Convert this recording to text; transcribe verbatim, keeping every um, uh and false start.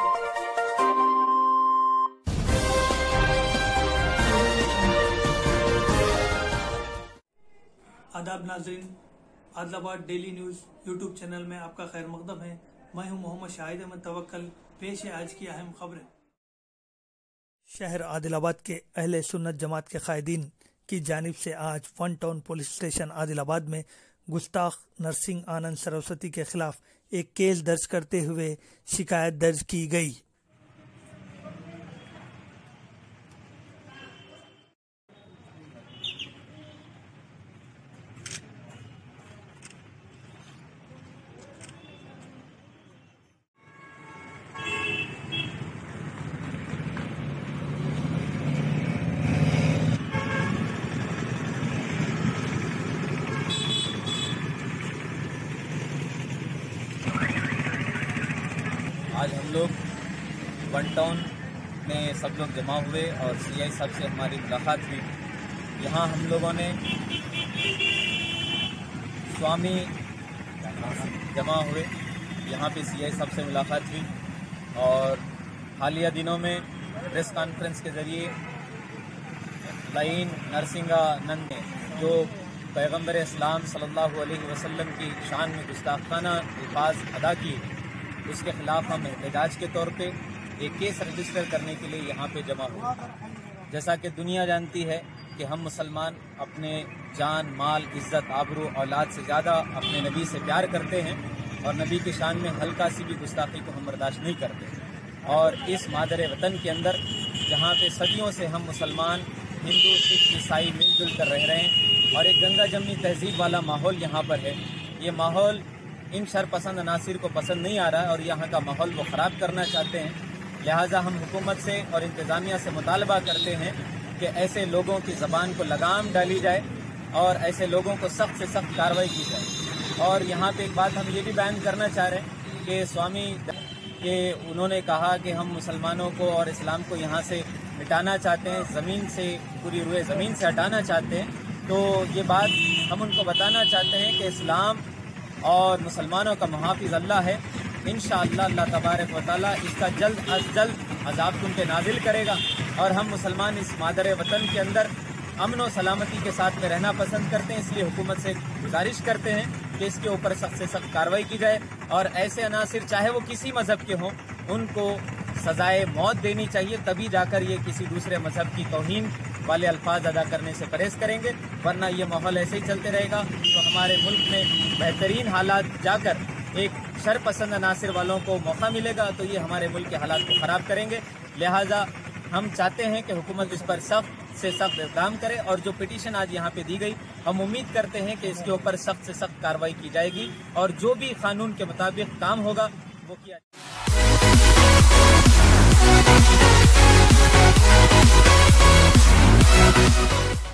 आदाब नाजरीन, Adilabad daily news YouTube channel में आपका खैर मकदम है। मैं हूं मोहम्मद शाहिद अहमद तवक्कल। पेश है आज की अहम खबरें। शहर आदिलाबाद के अहले सुन्नत जमात के कायदीन की जानिब से आज one town police station Adilabad में गुस्ताख नरसिंह आनंद सरस्वती के खिलाफ एक केस दर्ज करते हुए शिकायत दर्ज की गई। आज हम लोग वन टाउन में सब लोग जमा हुए और सीआई साहब से हमारी मुलाकात हुई। यहाँ हम लोगों ने स्वामी जमा हुए, यहाँ पे सीआई साहब से मुलाकात हुई और हालिया दिनों में प्रेस कॉन्फ्रेंस के ज़रिए लाइन नरसिंहानंद ने जो पैगम्बर इस्लाम सल्लल्लाहु अलैहि वसल्लम की शान में गुस्ताखाना अल्फाज अदा किए, उसके खिलाफ हम एहतजाज के तौर पे एक केस रजिस्टर करने के लिए यहाँ पे जमा हुए। जैसा कि दुनिया जानती है कि हम मुसलमान अपने जान, माल, इज़्ज़त, आबरू, औलाद से ज़्यादा अपने नबी से प्यार करते हैं और नबी की शान में हल्का सी भी गुस्ताखी को हम बर्दाश्त नहीं करते। और इस मादर वतन के अंदर जहाँ पे सदियों से हम मुसलमान, हिंदू, सिख, ईसाई मिलजुल कर रह रहे हैं और एक गंगा जमनी तहजीब वाला माहौल यहाँ पर है, ये माहौल इन शरपसंद अनासिर को पसंद नहीं आ रहा है और यहाँ का माहौल वो ख़राब करना चाहते हैं। लिहाजा हम हुकूमत से और इंतज़ामिया से मुतालबा करते हैं कि ऐसे लोगों की ज़बान को लगाम डाली जाए और ऐसे लोगों को सख्त से सख्त कार्रवाई की जाए। और यहाँ पे एक बात हम ये भी बयान करना चाह रहे हैं कि स्वामी के उन्होंने कहा कि हम मुसलमानों को और इस्लाम को यहाँ से मिटाना चाहते हैं, ज़मीन से, पूरी रुए ज़मीन से हटाना चाहते हैं। तो ये बात हम उनको बताना चाहते हैं कि इस्लाम और मुसलमानों का मुहाफिज अल्लाह है। इंशाअल्लाह अल्लाह तबारक व तआला इसका जल्द अज जल्द अजाब तुम पे नाजिल करेगा और हम मुसलमान इस मादर वतन के अंदर अमन व सलामती के साथ में रहना पसंद करते हैं। इसलिए हुकूमत से गुजारिश करते हैं कि इसके ऊपर सख्त से सख्त कार्रवाई की जाए और ऐसे अनासिर चाहे वो किसी मज़हब के हों उनको सजाए मौत देनी चाहिए, तभी जाकर ये किसी दूसरे मज़हब की तौहीन वाले अल्फाज अदा करने से परहेज करेंगे। वरना ये माहौल ऐसे ही चलते रहेगा तो हमारे मुल्क में बेहतरीन हालात जाकर एक शरपसंद अनासिर वालों को मौका मिलेगा तो ये हमारे मुल्क के हालात को ख़राब करेंगे। लिहाजा हम चाहते हैं कि हुकूमत इस पर सख्त से सख्त इक़दाम करे और जो पिटीशन आज यहाँ पे दी गई, हम उम्मीद करते हैं कि इसके ऊपर सख्त से सख्त कार्रवाई की जाएगी और जो भी कानून के मुताबिक काम होगा वो किया जाएगा।